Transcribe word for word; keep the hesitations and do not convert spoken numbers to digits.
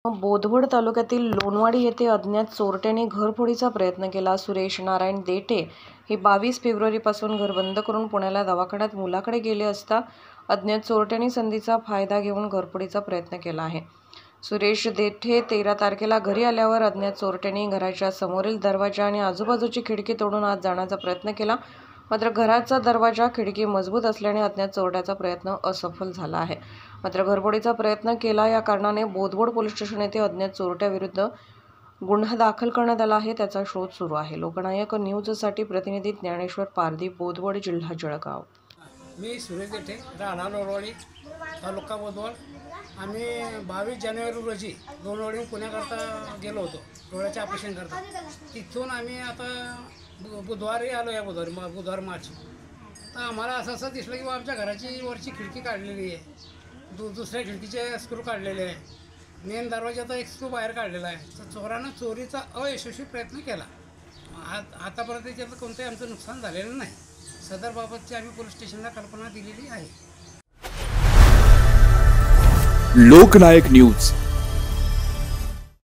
बोदवड तालुक्यातील लोणवाडी येथे अज्ञात चोरट्यांनी घरफोडीचा प्रयत्न केला। सुरेश नारायण देठे हे बावीस फेब्रुवारीपासून घर बंद करून पुण्याला दवाखान्यात मुलाकडे गेले असता अज्ञात चोरट्यांनी संधीचा फायदा घेऊन घरफोडीचा प्रयत्न केला आहे। सुरेश देठे तेरा तारखेला घरी आल्यावर अज्ञात चोरट्यांनी घराच्या समोरील दरवाजा आणि आजूबाजूची खिडकी तोडून आत जाण्याचा प्रयत्न केला, मात्र घराचा दरवाजा खिडकी मजबूत असल्याने अज्ञात चोरट्याचा प्रयत्न असफल झाला आहे। मात्र घरफोडीचा प्रयत्न केला या कारणाने बोदवड पोलीस स्टेशन येथे अज्ञात चोरट्याविरुद्ध गुन्हा दाखल करण्यात आला आहे, त्याचा शोध सुरू आहे। लोकनायक न्यूजसाठी प्रतिनिधी ज्ञानेश्वर पारधी, बोदवड, जिल्हा जळगाव। मी सुरेश देठे, राहणार लोणवाडी, तालुका बोदवड। आम्ही बावीस जानेवारी रोजी लोणवाडीहून पुण्याकरता गेलो होतो डोळ्याचे ऑपरेशन करता। तिथून आम्ही आता बुधवारी आलो, या बुधवारी बुधवार मार्च तर आम्हाला असं असं दिसलं की आमच्या घराची वरची खिडकी काढलेली आहे, दु दुसऱ्या खिडकीचे स्क्रू काढलेले आहे, मेन दरवाजाचा एक स्क्रू बाहेर काढलेला आहे। तर चोरानं चोरीचा अयशस्वी प्रयत्न केला। आत आतापर्यंत त्याचं कोणतंही आमचं नुकसान झालेलं नाही। सदर बाबतची आम्ही पोलीस स्टेशनला कल्पना दिलेली आहे। लोकनायक न्यूज।